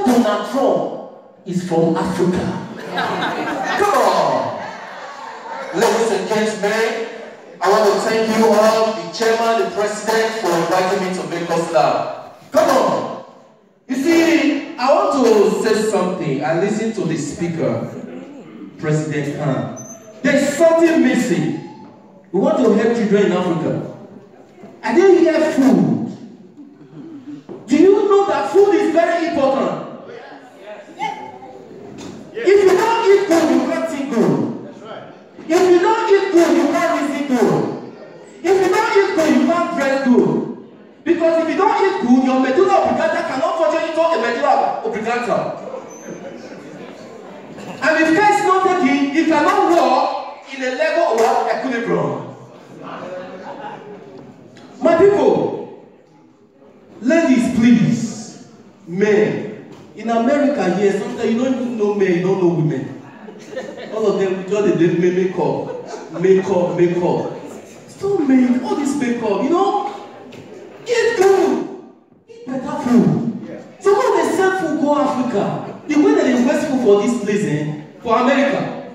Donald Trump is from Africa. Come on. Ladies and gentlemen, I want to thank you all, the chairman, the president, for inviting me to make us laugh. Come on. You see, I want to say something. I listened to the speaker, President Khan. There's something missing. We want to help children in Africa. I didn't hear food. Do you know that food is very important? If you don't eat good, you can't think good. If you don't eat good, you can't reason good. If you don't eat good, you can't dress good. Because if you don't eat good, your medulla oblongata cannot function into a medulla oblongata. And if care is not taken, it cannot work in a level of equilibrium. My people, ladies, please, men, in America here, sometimes you don't even know men, you don't know women. All of them just they makeup. Stop make all this makeup, you know? Eat good, eat better food. So when they send food go Africa, the way that they waste food for this place, for America.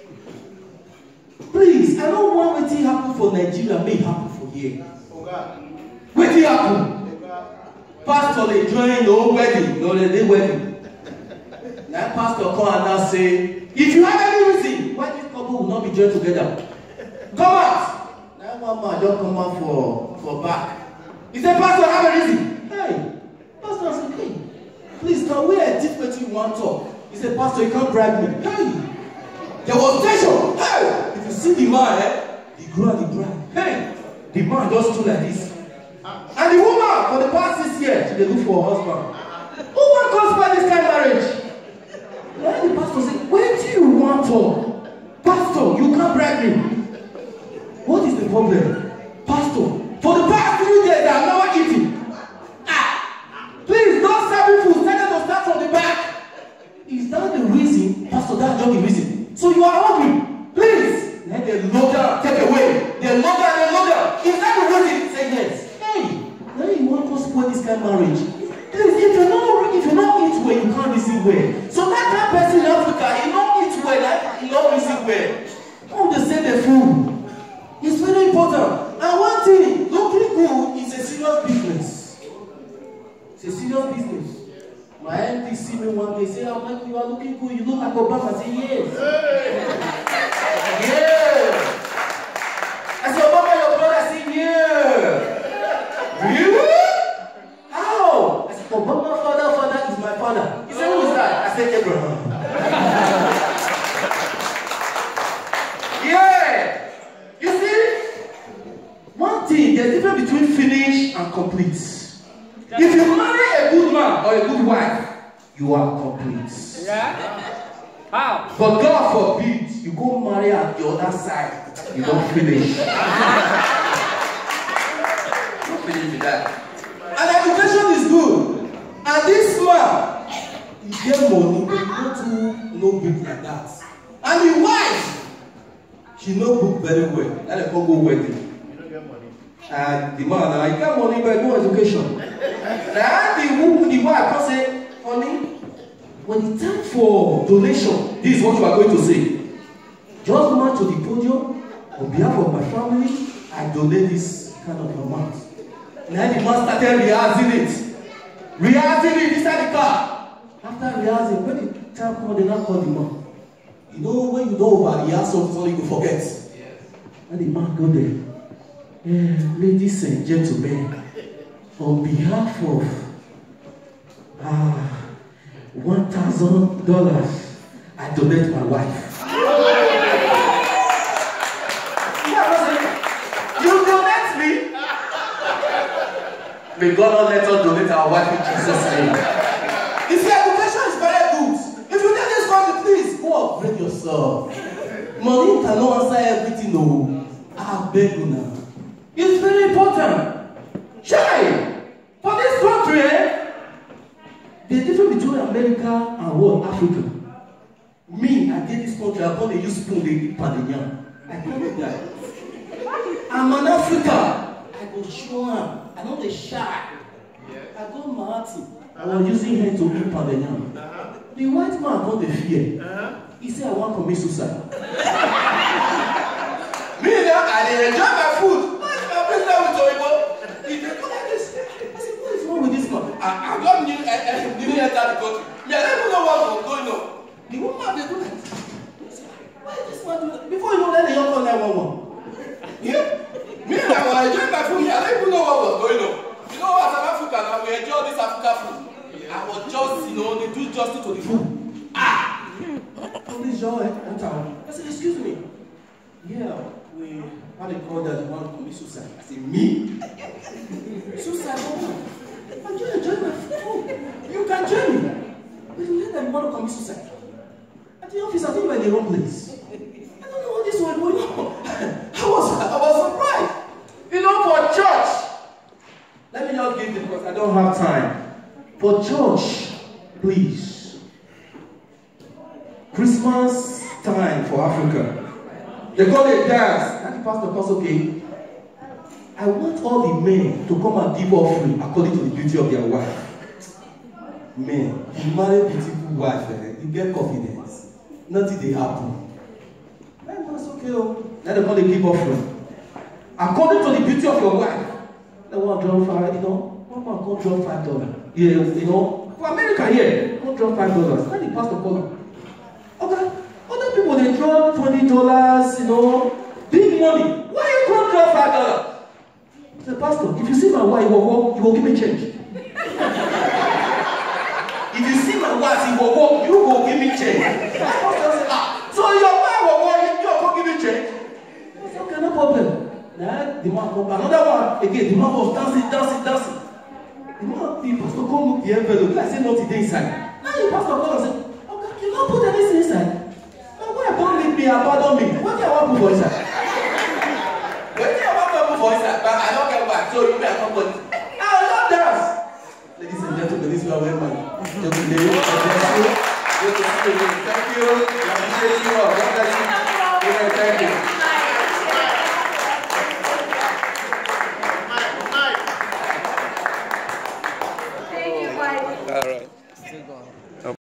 Please, I don't want what happen for Nigeria, may happen for here. What happen? Pastor they join no wedding, no they wedding. Now pastor come and now say, if you have any reason why this couple will not be joined together, come out. Now one man just come out for back. He said, Pastor, I have a reason. Hey, Pastor said, hey, please can we anticipate you one talk? He said, Pastor, you can't bribe me. Hey, there was tension. Hey, if you see the man, he grew and he bribed. Hey, the man just stood like this. And the woman, for the past 6 years, she look for a husband. Who want to spend this kind of marriage? Then the pastor said, where do you want to? Pastor, you can't bribe me. What is the problem? Pastor, for the past 3 days, I have never eaten. Please, don't serve me food. Tell them to start from the back. Is that the reason? Pastor, that's not the reason. So you are hungry. Please, let the loader take away. The loader. Is that the reason? Say yes. Hey, now you want to spoil this kind of marriage. Please, if you don't eat well, you can't receive well. So that kind of person in Africa, he don't eat well, he don't receive well. How they say the food? It's very important. And one thing, looking good is a serious business. It's a serious business. My MD see me one day, say, oh, Mike, you are looking good. You look like Obama. I say, yes. Yeah. I say, Obama, your brother. I say, yeah. Really? How? I said, Obama, father is my father. He said, who is that? I said, Abraham. Yeah. You see, one thing, there's a difference between finish and complete. If you marry a good man or a good wife, you are complete. Yeah. How? But God forbid you go marry at the other side, you don't finish. Don't finish with that. And education is good. And this man, he get money, but he don't no book like that. And the wife, she no book very well. That they call go wedding. And the man, I got money but no education. Now the wife can say, honey, when it's time for donation, this is what you are going to say. Just march to the podium, on behalf of my family, I donate this kind of amount. Now the man started rehearsing it inside the car. After rehearsing, when the time comes, they now call the man. You know, when you don't over-rehearse something, you forget. And the man go there. Ladies and gentlemen, on behalf of $1,000, I donate my wife. You donate me? May God not let us donate our wife in Jesus' name. If your education is very good, if you get this country, please go upgrade yourself. Money cannot answer everything, no. I beg you now. It's very important. Chai, for this country, the difference between America and what Africa. Me, I get this country, I'm going to use spoon, they eat padilla. I can't do that. I'm an African. I go show up. I know they shy. I go Mahati. I was using her to eat Pandanyam. The white man got the fear. He said, I want to commit suicide. Me now, I enjoy my food. What's my business with Toibo? He said, look at this. I said, what is wrong with this man? I got new enter the country. Me, I don't even know what was going on. The woman, they do that. Why is this man doing that? Before you know that, they don't call 911. Yeah? Me, I was enjoying my food. I don't even know what was going on. You know what, South Africa now, we enjoy this African food. I was just, they do justice to the food. Police Jean enter. I said, excuse me. Yeah, how they call that? You want to commit suicide? I said, me? Suicide? I'm just enjoying my food. You can join me. But you let them want to commit suicide. At the office, I think we're in the wrong place. I don't know what this was going on. I was surprised. For church. Let me just give this because I don't have time. For church, please. Christmas time for Africa. They call it dance. And the pastor calls, okay. I want all the men to come and give offering according to the beauty of their wife. Men, you marry a beautiful wife, you get confidence. Nothing they happen. That's okay. Then they call it give offering. According to the beauty of your wife. They want to drop $5, one man go drop $5. Yeah, for America here, go drop $5. Then the pastor call him. Okay, other people they drop $20, big money. Why you can't drop $5? The pastor, if you see my wife, you will give me change. If you see my wife, you will give me change. So your wife will give me change. I said, okay, no problem. Now the man come back. Another one again. The man was dancing. The pastor come look the envelope. I said, nothing inside. Now the pastor come and say, okay, you don't put anything inside. Now why don't leave me, abandon me? What do I want to put for inside? What do I want to put for inside? But I don't get back. So you may come put it. I love dance. Ladies and gentlemen, this is where we're going. Thank you. Thank you. I appreciate you all. God bless you. Thank you.